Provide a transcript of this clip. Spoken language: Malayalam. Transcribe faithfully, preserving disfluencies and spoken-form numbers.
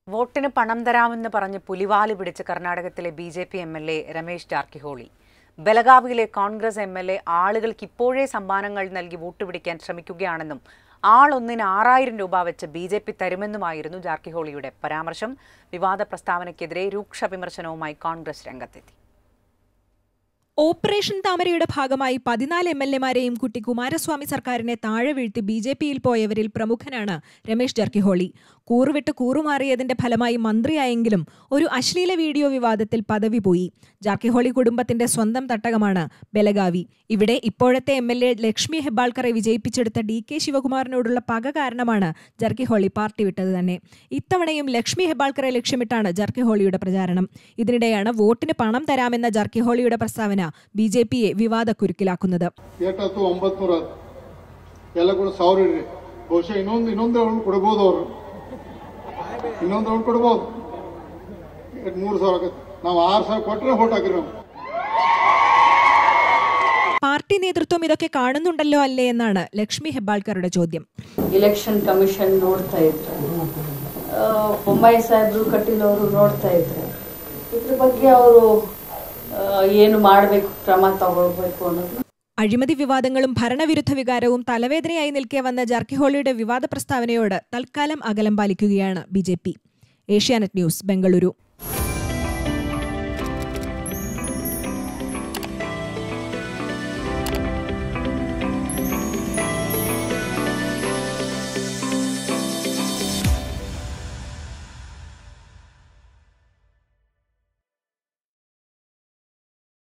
വോട്ടിന് പണം തരാമെന്ന് പറഞ്ഞ് പുലിവാല് പിടിച്ച് കർണാടകത്തിലെ B J P M L A Ramesh Jarkiholi. ബലഗാവിയിലെ കോൺഗ്രസ് എം എൽ എ ആളുകൾക്ക് ഇപ്പോഴേ സമ്മാനങ്ങൾ നൽകി വോട്ട് പിടിക്കാൻ ശ്രമിക്കുകയാണെന്നും ആളൊന്നിന് ആറായിരം രൂപ വെച്ച് ബി ജെ പി തരുമെന്നുമായിരുന്നു ജാർക്കിഹോളിയുടെ പരാമർശം. വിവാദ പ്രസ്താവനയ്ക്കെതിരെ രൂക്ഷ വിമർശനവുമായി കോൺഗ്രസ് രംഗത്തെത്തി. ഓപ്പറേഷൻ താമരയുടെ ഭാഗമായി പതിനാല് എം എൽ എമാരെയും കൂട്ടി കുമാരസ്വാമി സർക്കാരിനെ താഴെ വീഴ്ത്തി ബി ജെ പിയിൽ പോയവരിൽ പ്രമുഖനാണ് രമേശ് ജാർക്കിഹോളി. കൂറുവിട്ട് കൂറുമാറിയതിന്റെ ഫലമായി മന്ത്രിയായെങ്കിലും ഒരു അശ്ലീല വീഡിയോ വിവാദത്തിൽ പദവി പോയി. ജാർക്കിഹോളി കുടുംബത്തിന്റെ സ്വന്തം തട്ടകമാണ് ബലഗാവി. ഇവിടെ ഇപ്പോഴത്തെ എം എൽ എ ലക്ഷ്മി ഹെബ്ബാൾക്കറെ വിജയിപ്പിച്ചെടുത്ത ഡി കെ ശിവകുമാറിനോടുള്ള പക കാരണമാണ് ജാർക്കിഹോളി പാർട്ടി വിട്ടത് തന്നെ. ഇത്തവണയും ലക്ഷ്മി ഹെബ്ബാൾക്കറെ ലക്ഷ്യമിട്ടാണ് ജാർക്കിഹോളിയുടെ പ്രചാരണം. ഇതിനിടെയാണ് വോട്ടിന് പണം തരാമെന്ന ജാർക്കിഹോളിയുടെ പ്രസ്താവന ബി ജെ പിയെ വിവാദക്കുരുക്കിലാക്കുന്നത്. പാർട്ടി നേതൃത്വം ഇതൊക്കെ കാണുന്നുണ്ടല്ലോ അല്ലേ എന്നാണ് ലക്ഷ്മി ഹെബ്ബാൾക്കറുടെ ചോദ്യം. ഇലക്ഷൻ കമ്മീഷൻ നോಡ್ತಾ ಇದ್ರು, ಬೊಮ್ಮಾಯಿ ಸಾಹೇಬ್ರು ಕಟೀಲ್ ಅವರು ನೋಡ್ತಾ ಇದ್ರು. ಇದ್ರ ಬಗ್ಗೆ ಅವರು ಏನು ಮಾಡಬೇಕು, ಕ್ರಮ ತಗೊಳ್ಬೇಕು ಅನ್ನೋದು. അഴിമതി വിവാദങ്ങളും ഭരണവിരുദ്ധ വികാരവും തലവേദനയായി നിൽക്കെ വന്ന ജാർക്കിഹോളിയുടെ വിവാദ പ്രസ്താവനയോട് തൽക്കാലം അകലം പാലിക്കുകയാണ് B J P. Asianet news, Bengaluru.